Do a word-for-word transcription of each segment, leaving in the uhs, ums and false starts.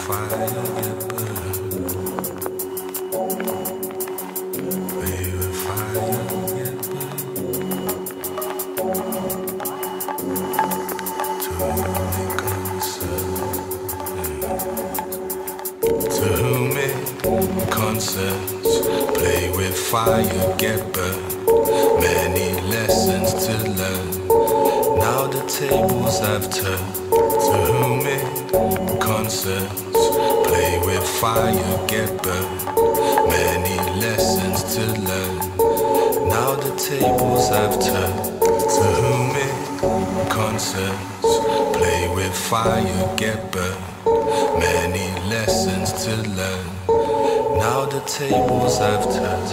fire get burned. Play with fire get burned. To whom it concerns, to whom it concerns, play with fire get burned. Many lessons to learn. Now the tables have turned. To whom it concerns, play with fire, get burned. Many lessons to learn. Now the tables have turned. To whom it concerns, play with fire, get burned. Many lessons to learn. Now the tables have turned.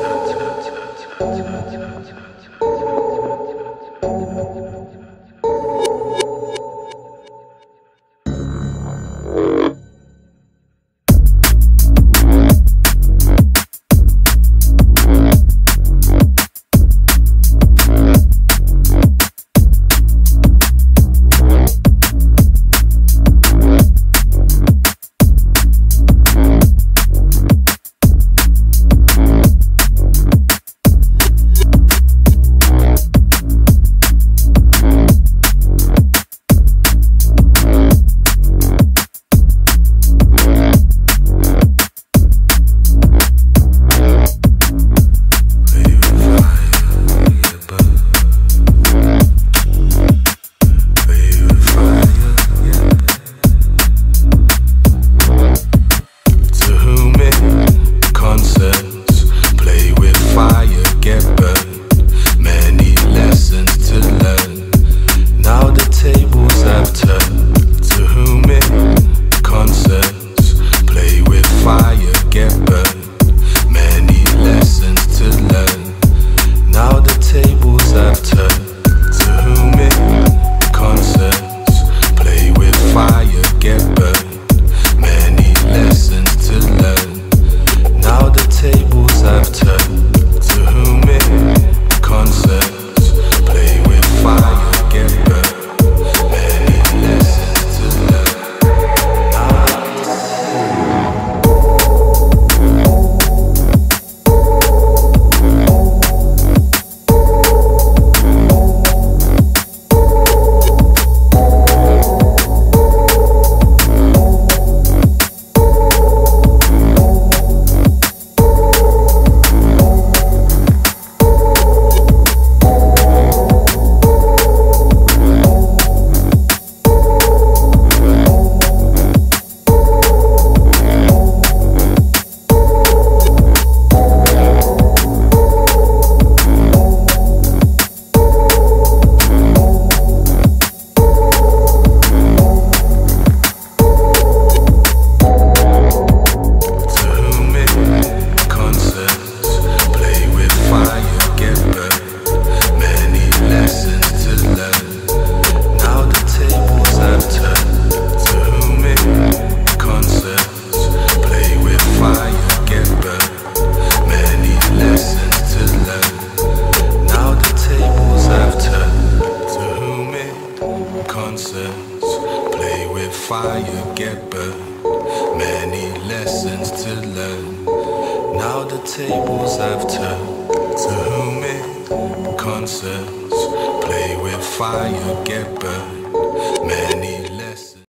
Fire get burned, many lessons to learn. Now the tables have turned. To whom it concerns, play with fire, get burned, many